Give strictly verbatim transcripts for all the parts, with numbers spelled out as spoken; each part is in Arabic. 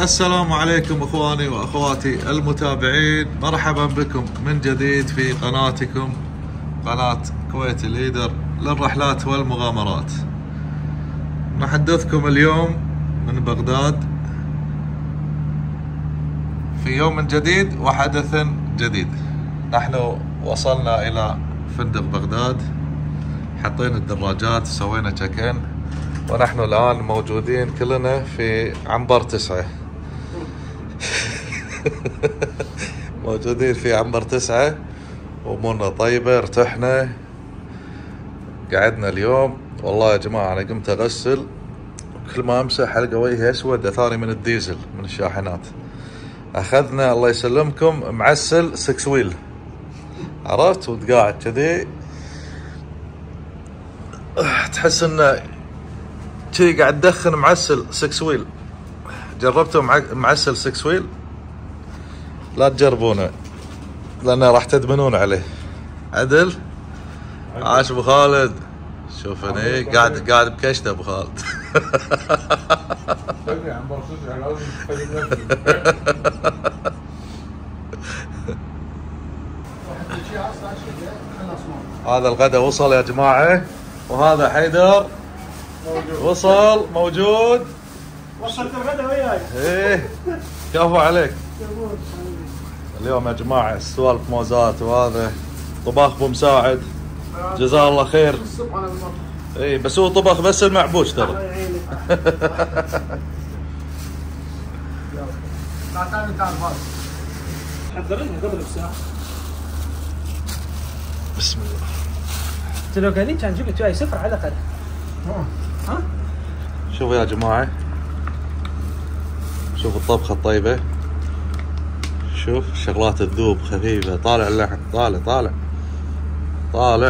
السلام عليكم اخواني واخواتي المتابعين، مرحبا بكم من جديد في قناتكم قناة كويتي ليدر للرحلات والمغامرات. نحدثكم اليوم من بغداد في يوم جديد وحدث جديد. نحن وصلنا الى فندق بغداد، حطينا الدراجات، سوينا تشيك ان، ونحن الآن موجودين كلنا في عنبر تسعة. موجودين في عنبر تسعة، أمورنا طيبة، ارتحنا، قعدنا اليوم. والله يا جماعة أنا قمت أغسل، كل ما أمسح حلقة وجهي أسود أثاري من الديزل من الشاحنات. أخذنا الله يسلمكم معسل سكس ويل، عرفت، وتقاعد كذي تحس إنه شي قاعد تدخن معسل سكس ويل. جربتوا معسل سكس ويل؟ لا تجربونه لانه راح تدمنون عليه. عدل عاش ابو خالد، شوفني قاعد قاعد بكشته ابو خالد. هذا الغداء وصل يا جماعه، وهذا حيدر وصل موجود. وصلت الغداء وياي؟ ايه كفو عليك. اليوم يا جماعه السوالف موزات، وهذا طباخ ابو مساعد جزاه الله خير. اي بس هو طبخ بس المعبوش ترى. الله يعينك. تعال تعال حضرني قبل بساعه. بسم الله. انت لو قاعدين كان جبت وياي سفره على الاقل. ها؟ شوفوا يا جماعة، شوفوا الطبخة الطيبة، شوف شغلات الذوب خفيفة، طالع اللحم، طالع طالع طالع.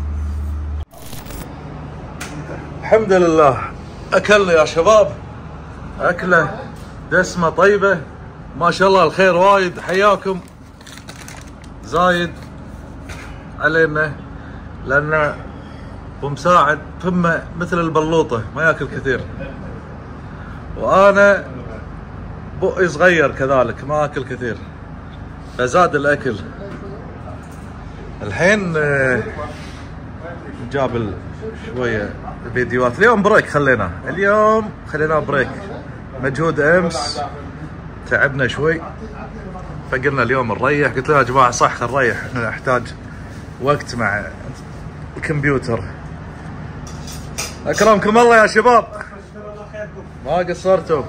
الحمد لله أكلنا يا شباب، أكلة دسمة طيبة ما شاء الله، الخير وايد، حياكم زايد علينا، لأن ومساعد فمه مثل البلوطة ما ياكل كثير، وانا بقي صغير كذلك ما اكل كثير، فزاد الاكل. الحين جاب شوية فيديوهات. اليوم بريك، خلينا اليوم خلينا بريك، مجهود امس تعبنا شوي، فقلنا اليوم نريح. قلت لهم يا جماعة صح خل نريح، احنا نحتاج وقت مع الكمبيوتر. اكرمكم الله يا شباب، ما قصرتم.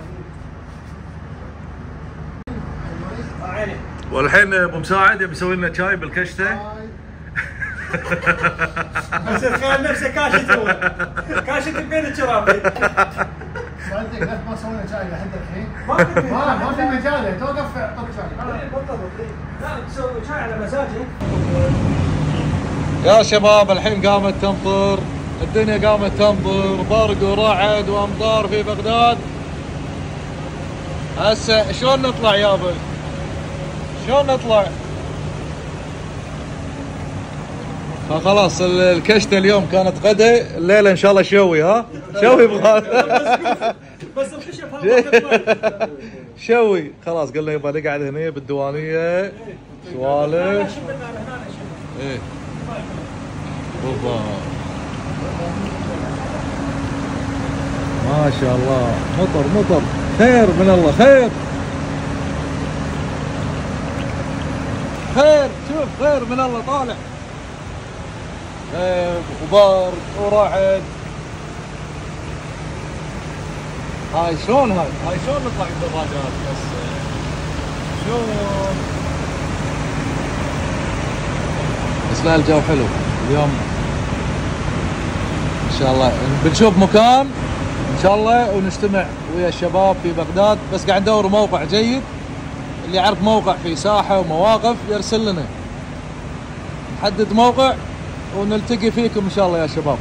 والحين ابو مساعد يبي يسوي لنا شاي بالكشته. بس تخيل نفسه كاشت، هو كاشت بين الشراب. صدق ليش ما سوينا شاي لحد الحين؟ ما ما في مجال توقف اعطوك شاي. لا تسوي شاي على مزاجك. يا شباب الحين قامت تمطر، الدنيا قامت تمطر، برق ورعد وامطار في بغداد. هسه شلون نطلع يابا؟ شلون نطلع؟ فخلاص الكشته اليوم كانت غدا، الليله ان شاء الله شوي. ها شوي بغاد. بس الخشب شوي خلاص. قلنا يبغى نقعد هنا بالديوانيه سوالف. ايه اوبا ما شاء الله، مطر مطر، خير من الله، خير خير، شوف خير من الله طالع. خير وبرد ورعد. هاي شلون هاي هاي شلون نطلع بالدراجات؟ بس شلون؟ بس لا الجو حلو اليوم ان شاء الله. بنشوف مكان ان شاء الله ونجتمع ويا الشباب في بغداد، بس قاعد ندور موقع جيد. اللي يعرف موقع في ساحه ومواقف يرسل لنا، نحدد موقع ونلتقي فيكم ان شاء الله يا شباب.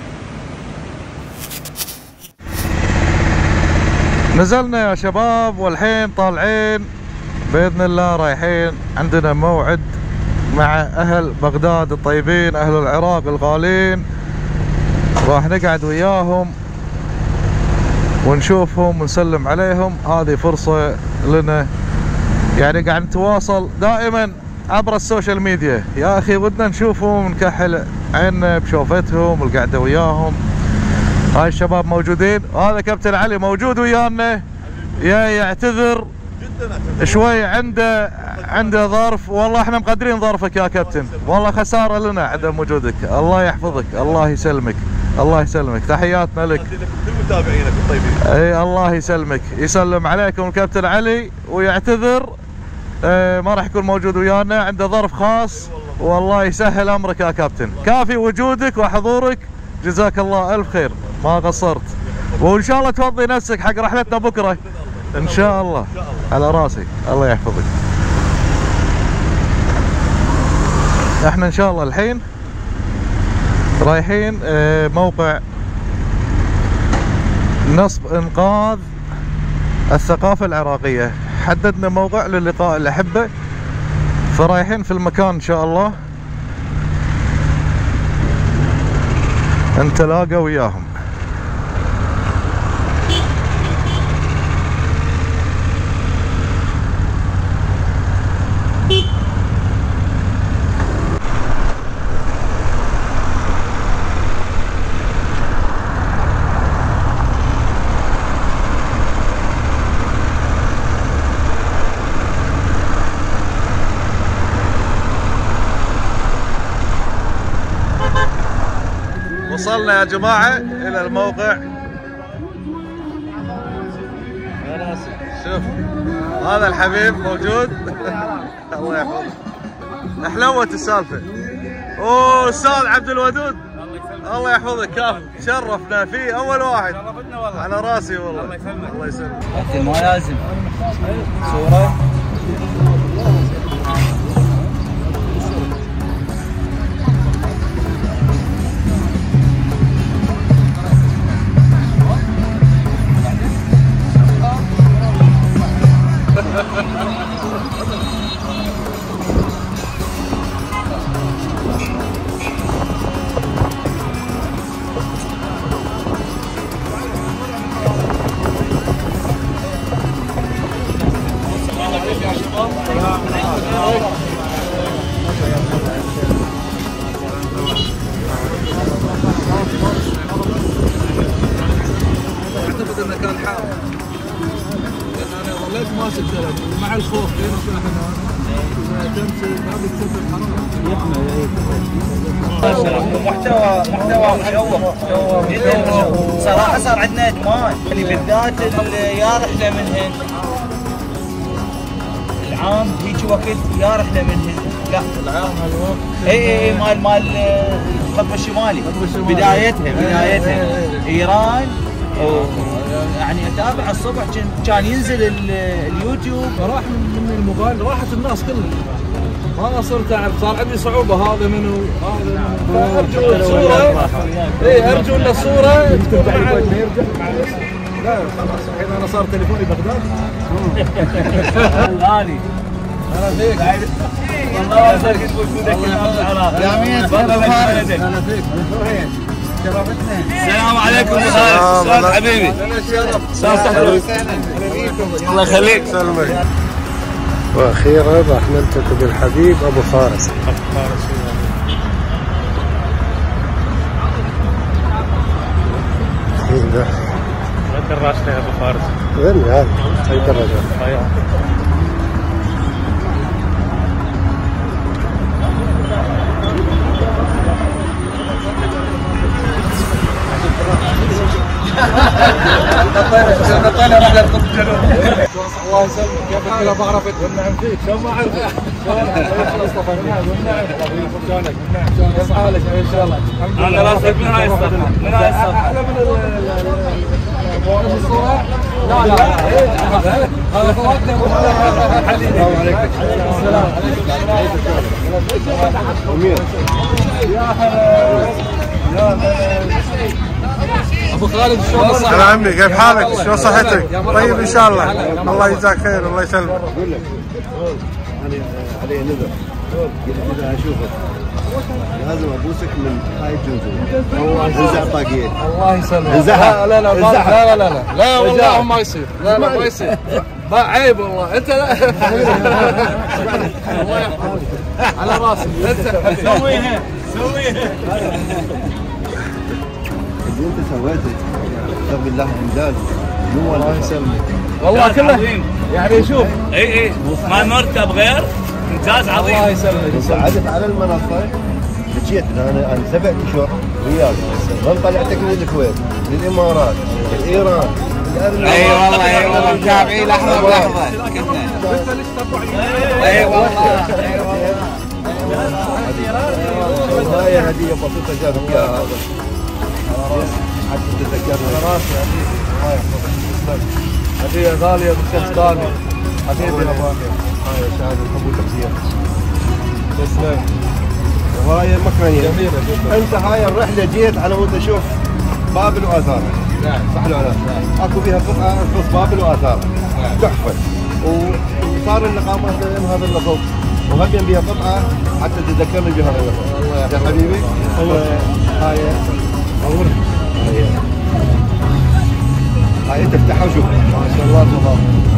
نزلنا يا شباب والحين طالعين باذن الله، رايحين عندنا موعد مع اهل بغداد الطيبين، اهل العراق الغالين، راح نقعد وياهم ونشوفهم ونسلم عليهم. هذه فرصة لنا، يعني قاعد نتواصل دائما عبر السوشيال ميديا. يا اخي ودنا نشوفهم ونكحل عيننا بشوفتهم والقعده وياهم. هاي الشباب موجودين، وهذا كابتن علي موجود ويانا، يا يعتذر شوي، عنده عنده ظرف. والله احنا مقدرين ظرفك يا كابتن، والله خساره لنا عدم وجودك. الله يحفظك، الله يسلمك، الله يسلمك. تحياتنا لك كل متابعينك الطيبين. اي الله يسلمك، يسلم عليكم الكابتن علي ويعتذر. اه ما راح يكون موجود ويانا، عنده ظرف خاص. والله يسهل امرك يا كابتن، كافي وجودك وحضورك، جزاك الله الف خير، ما قصرت. وان شاء الله تفضي نفسك حق رحلتنا بكره ان شاء الله. على راسي، الله يحفظك. احنا ان شاء الله الحين رايحين موقع نصب انقاذ الثقافة العراقية. حددنا موقع للقاء الأحبة، فرايحين في المكان ان شاء الله نتلاقى وياهم. وصلنا يا جماعة إلى الموقع. شوف هذا الحبيب موجود. الله يحفظه. حلوت السالفة. اوه استاذ عبد الودود، الله يحفظك، كاف شرفنا فيه اول واحد. على راسي والله. الله يسلمك. الله يسلمك. ما لازم صورة. اعتقد انه كان حار، لان انا ظليت ماسك تلفون مع الخوف لين تمشي ما بتسبب حراره. محتوى محتوى مشوق محتوى صراحه صار عندنا ادمان، يعني بالذات يا رحله من هند العام هيك وقت، يا رحله من هند لا العام هالوقت اي اي مال مال القطب الشمالي بدايتها بدايتها ايران. يعني اتابع الصبح كان ينزل اليوتيوب، راح من الموبايل، راحت الناس كلها، ما صرت اعرف، صار عندي صعوبه هذا منو هذا منو. ارجو الصوره، اي ارجو ان الصوره تكون مع لا خلاص الحين انا صار تليفوني بغداد. غالي انا فيك والله صار كنت وجودك جميل. انا فيك وين شرفتنا. السلام عليكم استاذ حبيبي. الله يخليك. سلمك. واخيرا راح نلتقي بالحبيب ابو فارس. ابو فارس ايوه وين دراجته يا ابو فارس؟ وين هذا؟ هاي دراجة. نطينا رحله القطب الجنوبي. الله يسلمك. كيف كذا بعرفك؟ والنعم فيك. شلون ما اعرفك؟ شلونك؟ مصطفى والنعم والنعم حبيبي. شلونك؟ شلونك؟ كيف حالك؟ ان شاء الله. الحمد لله. على راسك. من هاي الصفحه؟ من هاي الصفحه؟ احلى من الصورة؟ لا لا هذا فواتنا ابو حبيبي. السلام عليكم. السلام عليكم. يا هلا يا هلا ابو خالد. شلون الصحة؟ هلا عمي، كيف حالك؟ شلون صحتك؟ طيب ان شاء الله. الله يجزاك خير، الله يسلمك. اقول لك علي نذر، قلت اذا اشوفك لازم ابوسك من هاي الجنزوره. انزع طاقية. الله يسلمك. انزعها. لا لا لا انزعها. لا لا لا لا والله ما يصير. لا لا ما يصير. ما عيب والله انت لا. الله يحفظك على راسي انت. سويها سويها. اللي انت سويته استغفر الله انجاز. مو الله يسلمك. والله كله يعني شوف. اي اي ما نركب غير انجاز عظيم. الله يسلمك. صعدت على المنصه حكيت انا انا سبع اشهر وياك. ظل طلعتك من الكويت للامارات لايران. اي والله اي والله متابعين لحظه بلحظه كنا. اي والله اي والله. هاي هديه بسيطه جابك اياها هذا. حتى تتذكرنا. راسي حبيبي الله يحفظك. هديه غاليه بشخص ثاني. حبيبي ابو امير. هاي شهاده حب وتقدير. تسلم. وهاي المكانيه جميله جدا. انت هاي الرحله جيت على مود اشوف بابل واثاره. نعم صح ولا لا؟ اكو فيها قطعه تخص بابل واثاره. تحفه. وصار النقامات لين هذا اللفظ. وهم بها قطعه حتى تذكرني بهذا اللفظ. الله يا حبيبي. هاي هاي هاي تفتحها وشوف. ما شاء الله تبارك.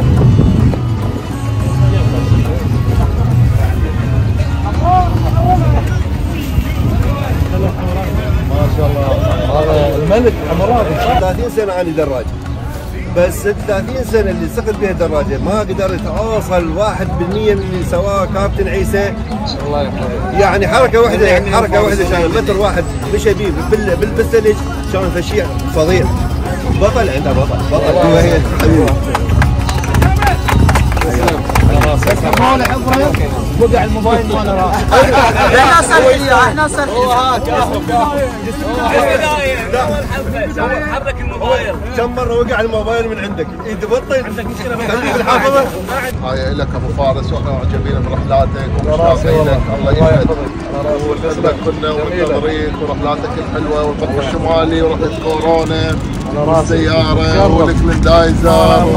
ما شاء الله هذا الملك حمرابي. ثلاثين سنه انا دراج. بس ثلاثين سنه اللي سقط بها دراجه ما قدرت اوصل واحد بالمئة من اللي سواه كابتن عيسى. الله يحفظك. يعني حركه واحده يعني حركه واحده كان متر واحد مشى بيه بالثلج كان فشيع فظيع. بطل عنده بطل بطل. هي حبيبي. وقع الموبايل وانا راح. احنا صرحيه احنا صرحيه. حرك الموبايل. كم مره وقع الموبايل من عندك؟ انت بطل عندك مشكله في الحافظه. هاي لك ابو فارس واحنا معجبين برحلاتك ومشتاقين الله يسعدك ونحبك كنا ومنتظريك ورحلاتك الحلوه والبحر الشمالي ورحله كورونا والسياره والكلندايزر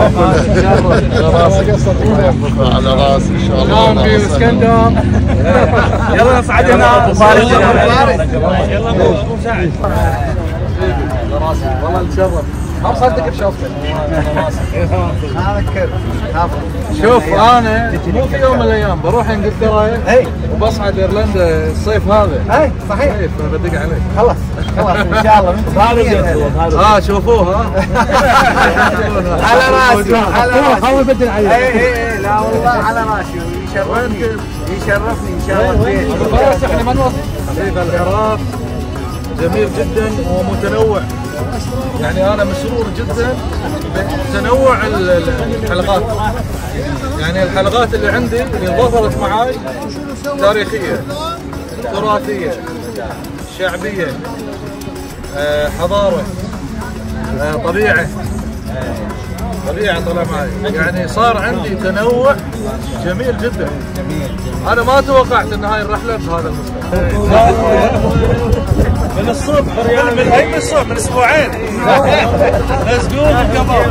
على راسي ان شاء الله. نام في اسكندر. يلا نصعد هنا. يلا ابو مساعد. على راسي والله نتشرف. ما مصدق بشوفتك. هذا كيف شوف انا مو في يوم من الايام بروح انجلترا وبصعد ايرلندا الصيف هذا. اي صحيح. اي فبدق عليك. خلاص خلاص ان شاء الله. ها شوفوه ها. على راسي على راسي. خلوا بدل عليك. اي اي لا والله على راسي. يشرفني يشرفني ان شاء الله. خلاص احنا ما نوصل. حبيب العراق جميل جدا ومتنوع. يعني انا مسرور جدا بتنوع الحلقات. يعني الحلقات اللي عندي اللي ظهرت معاي تاريخيه، تراثيه، شعبيه، حضاره، طبيعه. طبيعه طلع معي. يعني صار عندي تنوع جميل جدا. انا ما توقعت ان هاي الرحله بهذا المستوى. من الصبح من اي من الصبح من اسبوعين. مسجون الكباب.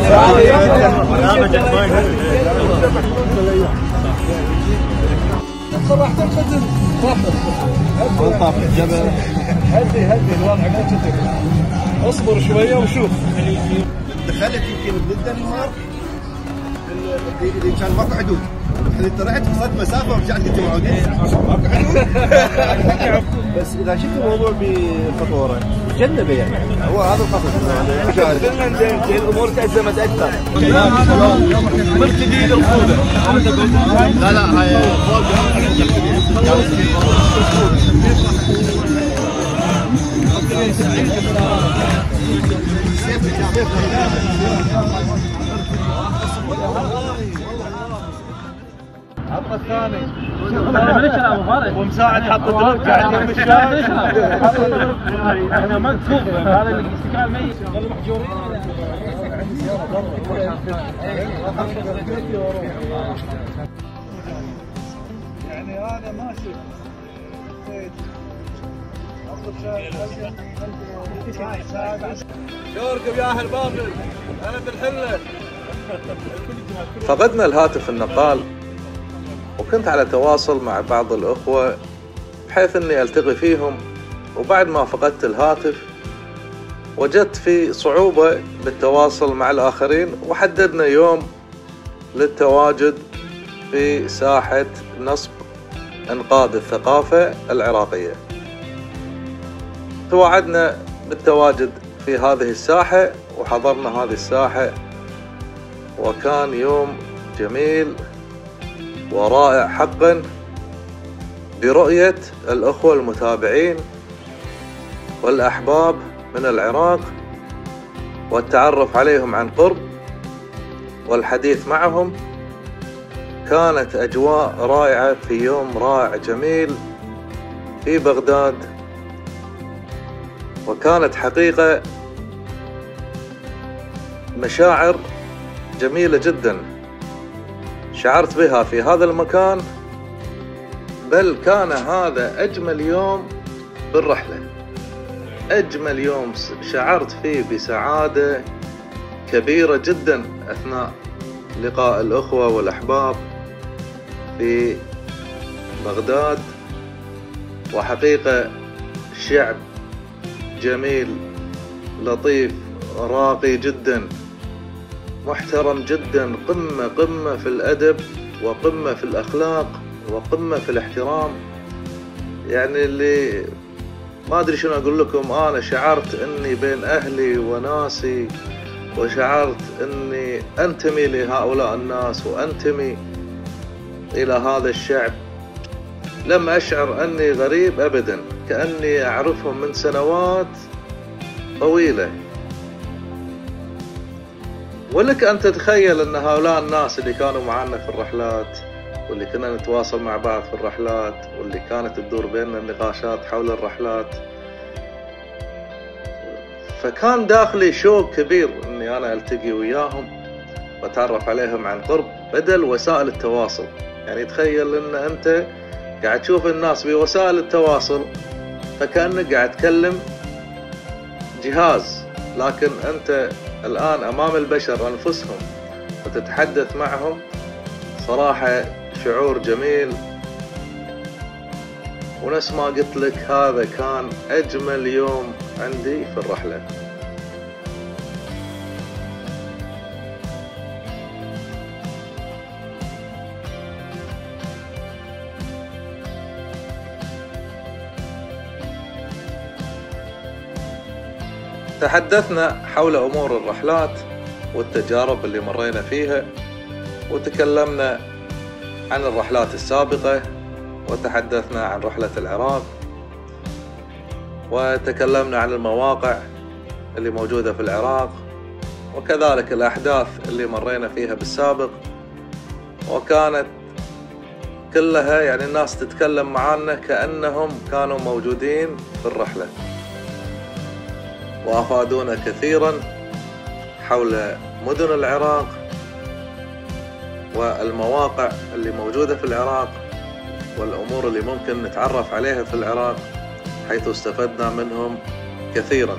صراحه القدر طاف الجبل. هدي هدي الوضع ما تدري. اصبر شويه وشوف. دخلت يمكن من الدنمارك اللي كان ماكو حدود. اللي طلعت وصلت مسافه ورجعت قلت موعودين ماكو حدود. بس اذا شفت الموضوع بخطوره تجنبه يعني. هو هذا الخطر. الامور تأزمت اكثر. من جديد الخوذه. لا لا هاي عطنا الثاني. ومساعد حط دروب قاعد يم الشاي. احنا مكتوب هذا اللي استقال ميت. يعني انا ماشي. شوركم يا اهل بابل. انا بالحله. فقدنا الهاتف النقال وكنت على تواصل مع بعض الأخوة بحيث أني ألتقي فيهم. وبعد ما فقدت الهاتف وجدت في صعوبة بالتواصل مع الآخرين، وحددنا يوم للتواجد في ساحة نصب إنقاذ الثقافة العراقية. توعدنا بالتواجد في هذه الساحة وحضرنا هذه الساحة، وكان يوم جميل ورائع حقا برؤية الأخوة المتابعين والأحباب من العراق والتعرف عليهم عن قرب والحديث معهم. كانت أجواء رائعة في يوم رائع جميل في بغداد، وكانت حقيقة مشاعر جميلة جدا شعرت بها في هذا المكان. بل كان هذا أجمل يوم بالرحلة، أجمل يوم شعرت فيه بسعادة كبيرة جدا أثناء لقاء الأخوة والأحباب في بغداد. وحقيقة شعب جميل لطيف راقي جدا محترم جدا، قمة قمة في الأدب وقمة في الأخلاق وقمة في الاحترام. يعني اللي ما أدري شنو أقول لكم، أنا شعرت أني بين أهلي وناسي، وشعرت أني أنتمي لهؤلاء الناس وأنتمي إلى هذا الشعب. لم أشعر أني غريب أبدا، كأني أعرفهم من سنوات طويلة. ولك أن تتخيل أن هؤلاء الناس اللي كانوا معنا في الرحلات، واللي كنا نتواصل مع بعض في الرحلات، واللي كانت تدور بيننا النقاشات حول الرحلات، فكان داخلي شوق كبير أني أنا ألتقي وياهم وأتعرف عليهم عن قرب بدل وسائل التواصل. يعني تخيل أن أنت قاعد تشوف الناس بوسائل التواصل فكأنك قاعد تكلم جهاز، لكن أنت الآن أمام البشر أنفسهم وتتحدث معهم. صراحة شعور جميل، ونفس ما قلت لك هذا كان أجمل يوم عندي في الرحلة. تحدثنا حول أمور الرحلات والتجارب اللي مرينا فيها، وتكلمنا عن الرحلات السابقة، وتحدثنا عن رحلة العراق، وتكلمنا عن المواقع اللي موجودة في العراق، وكذلك الأحداث اللي مرينا فيها بالسابق. وكانت كلها يعني الناس تتكلم معنا كأنهم كانوا موجودين في الرحلة، وأفادونا كثيرا حول مدن العراق والمواقع اللي موجودة في العراق والأمور اللي ممكن نتعرف عليها في العراق، حيث استفدنا منهم كثيرا.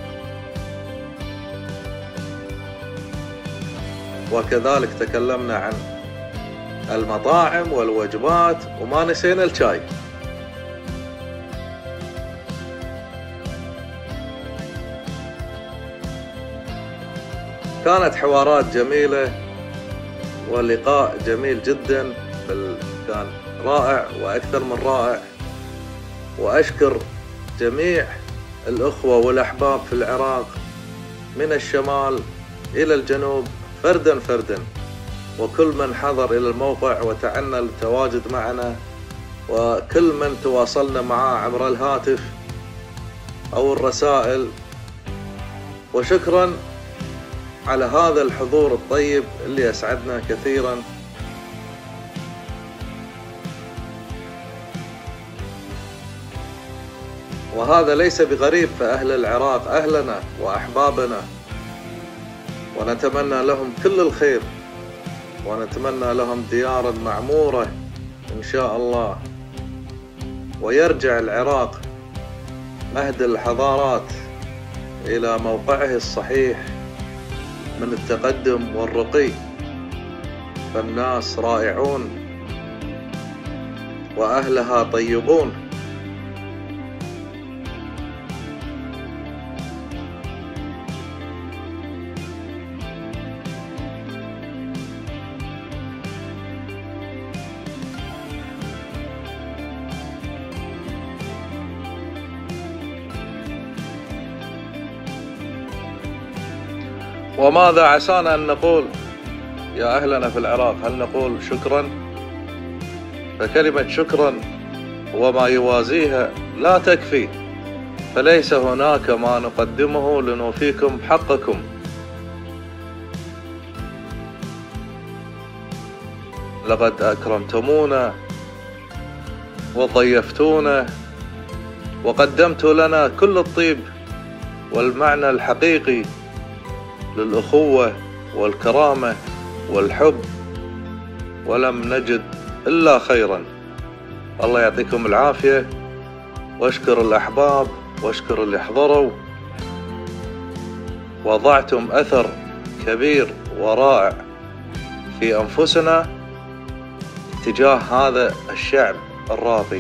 وكذلك تكلمنا عن المطاعم والوجبات، وما نسينا الشاي. كانت حوارات جميلة ولقاء جميل جدا، بل كان رائع وأكثر من رائع. وأشكر جميع الأخوة والأحباب في العراق من الشمال إلى الجنوب فردا فردا، وكل من حضر إلى الموقع وتعنى التواجد معنا، وكل من تواصلنا معه عبر الهاتف أو الرسائل. وشكرا على هذا الحضور الطيب اللي أسعدنا كثيرا. وهذا ليس بغريب، فأهل العراق أهلنا وأحبابنا، ونتمنى لهم كل الخير، ونتمنى لهم ديارا معمورة إن شاء الله، ويرجع العراق مهد الحضارات إلى موقعه الصحيح من التقدم والرقي. فالناس رائعون وأهلها طيبون، وماذا عسانا أن نقول يا أهلنا في العراق؟ هل نقول شكرا؟ فكلمة شكرا وما يوازيها لا تكفي، فليس هناك ما نقدمه لنوفيكم حقكم. لقد أكرمتمونا وضيفتونا وقدمت لنا كل الطيب والمعنى الحقيقي للأخوة والكرامة والحب، ولم نجد إلا خيرا. الله يعطيكم العافية، واشكر الأحباب واشكر اللي حضروا. وضعتم أثر كبير ورائع في أنفسنا تجاه هذا الشعب الراقي.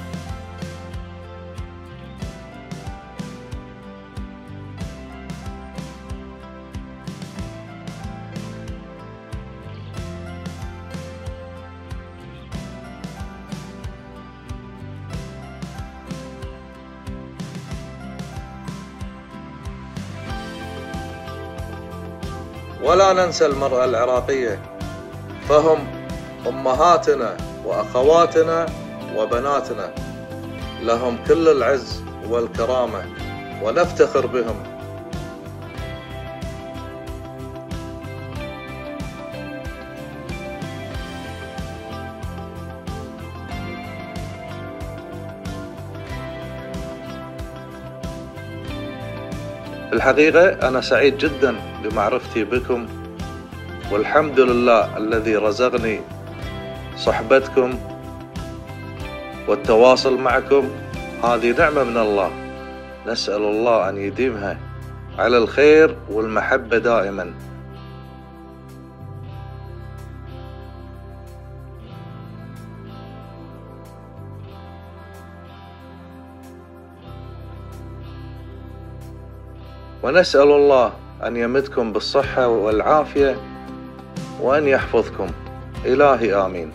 ولا ننسى المرأة العراقية، فهم أمهاتنا وأخواتنا وبناتنا، لهم كل العز والكرامة ونفتخر بهم. الحقيقة أنا سعيد جدا بمعرفتي بكم، والحمد لله الذي رزقني صحبتكم والتواصل معكم. هذه نعمة من الله، نسأل الله أن يديمها على الخير والمحبة دائما. ونسأل الله أن يمدكم بالصحة والعافية وأن يحفظكم. إلهي آمين.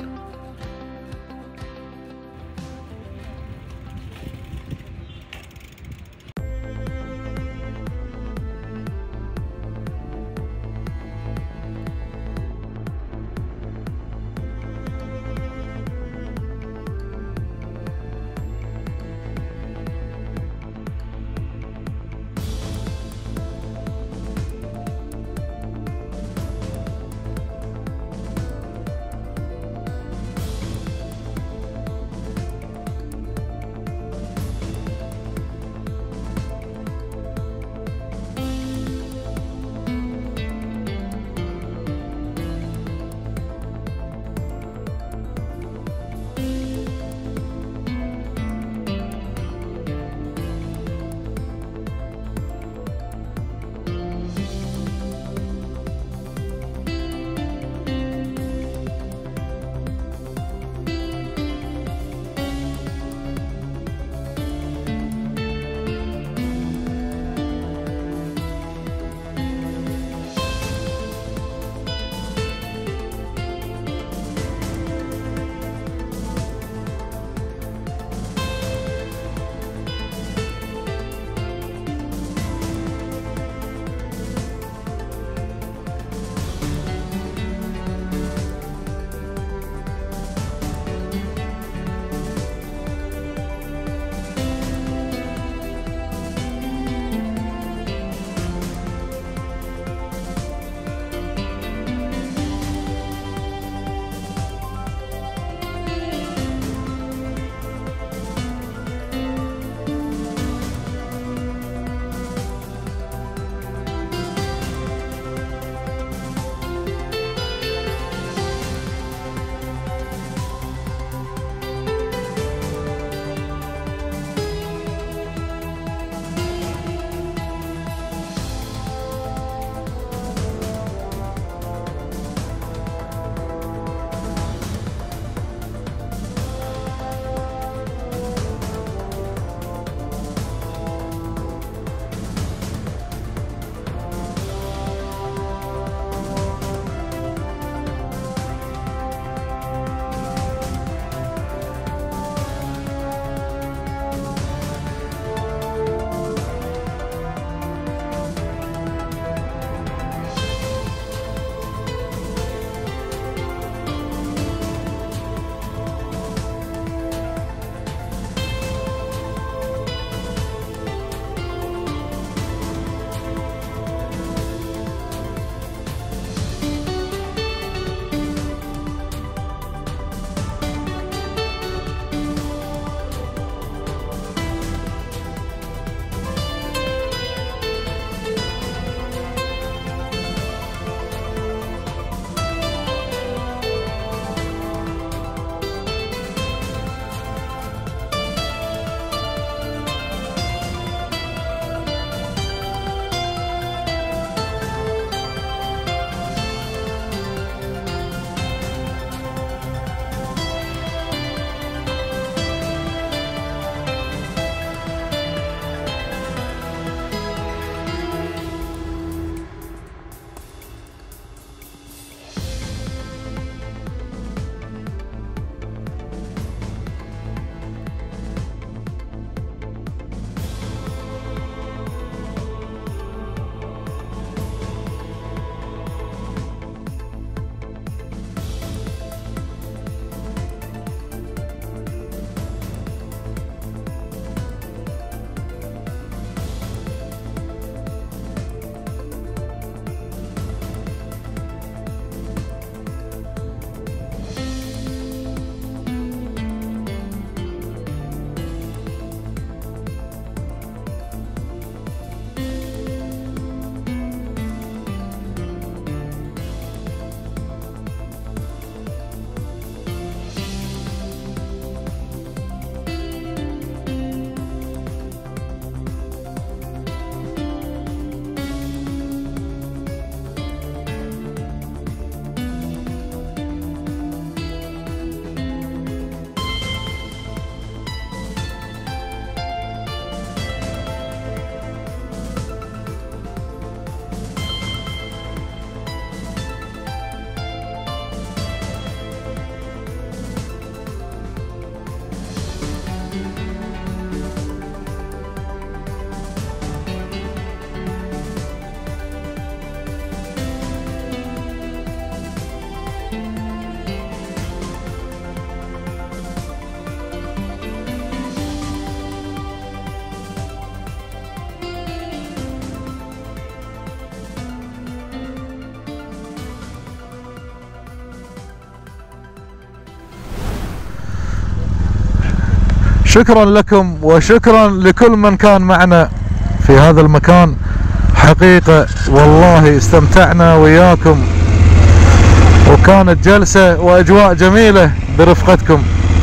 شكرا لكم وشكرا لكل من كان معنا في هذا المكان. حقيقة والله استمتعنا وياكم، وكانت جلسة وأجواء جميلة برفقتكم.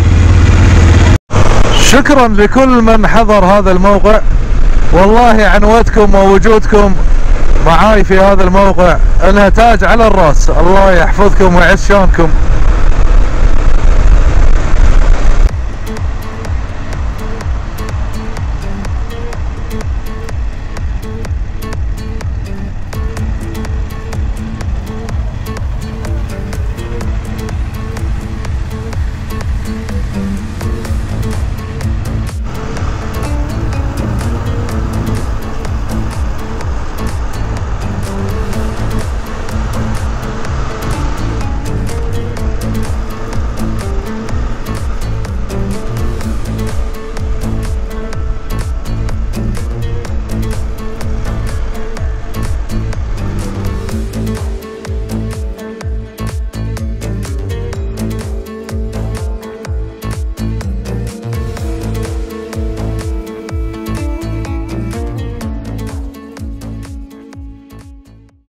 شكرا لكل من حضر هذا الموقع، والله عنوتكم ووجودكم معاي في هذا الموقع انها تاج على الراس. الله يحفظكم ويعز شانكم.